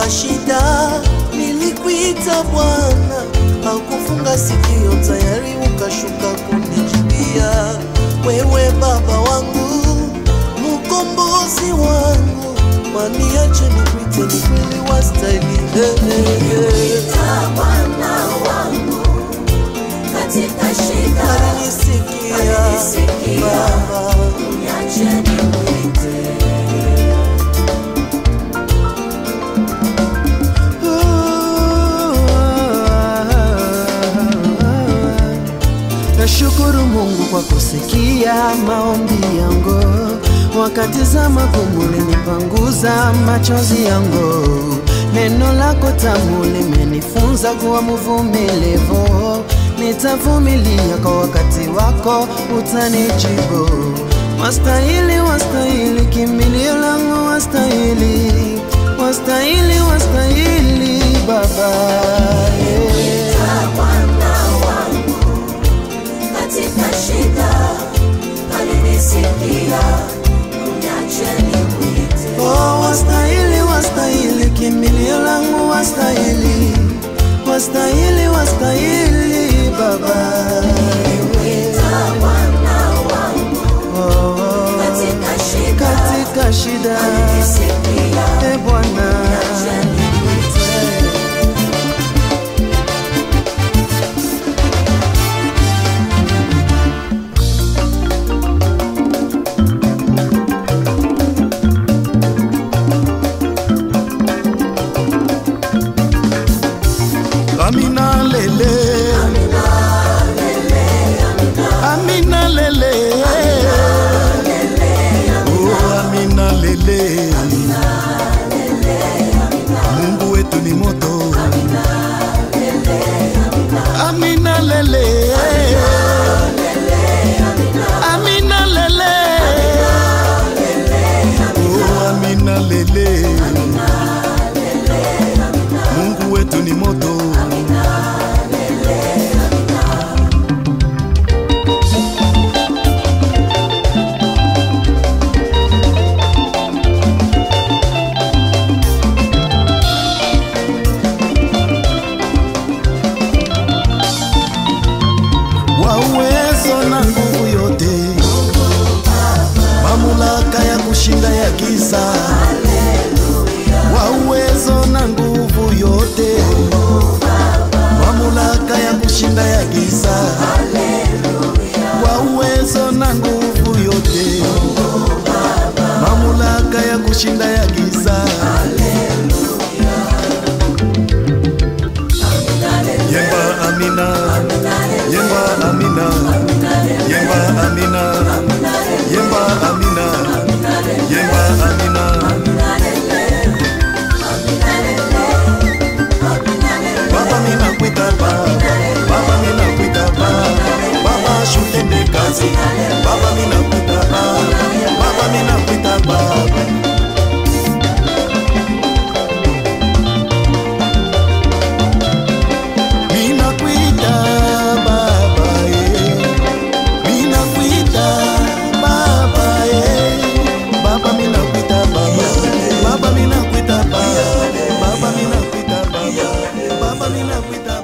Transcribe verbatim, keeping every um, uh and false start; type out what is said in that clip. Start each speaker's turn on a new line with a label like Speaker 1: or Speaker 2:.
Speaker 1: katika shida nilikuita Bwana, haukufunga sikio, tayari ukashuka kunijibia. Wewe Baba wangu, mkombozi wangu, waniache nikuite, ni kweli wastahili.
Speaker 2: Nilikuita Bwana wangu katika shida,
Speaker 1: alinisikia Baba,
Speaker 2: uniache nikuite.
Speaker 1: Nashukuru Mungu kwa kusikia maombi yangu, wakati za magumu ulinipanguza machozi yangu. Neno lako tamu limenifunza kuwa mvumilivu, nitavumilia kwa wakati wako utanijibu. Wastahili, wastahili, kimbilio langu wastahili, wastahili, wastahili Baba, yeah.
Speaker 2: Katika shida alinisikia, uniache nikuite.
Speaker 1: Oh, wastahili, wastahili, kimbilio langu wastahili, wastahili, wastahili Baba,
Speaker 2: nilikuita Bwana wangu katika shida,
Speaker 1: katika shida
Speaker 2: alinisikia,
Speaker 1: e Bwana,
Speaker 2: uniache nikuite.
Speaker 1: Amina lele,
Speaker 2: Amina lele,
Speaker 1: Amina lele, oh Amina lele, Mungu wetu ni moto. Amina lele, Amina lele, oh Amina lele, Mungu wetu ni moto. Wa uwezo na nguvu yote, mamlaka ya kushinda ya giza. Wa uwezo na nguvu yote, mamlaka ya kushinda ya giza. Wa uwezo na nguvu yote, mamlaka ya kushinda ya giza. Yemba Amina, Yemba Amina, Yemba Amina, Yemba Amina, Yemba Amina. Baba mina kuita Baba, Baba mina kuita Baba, Baba shutende kazi. Baba mina kuita Baba, Baba mina kuita Baba. Baba mina kuita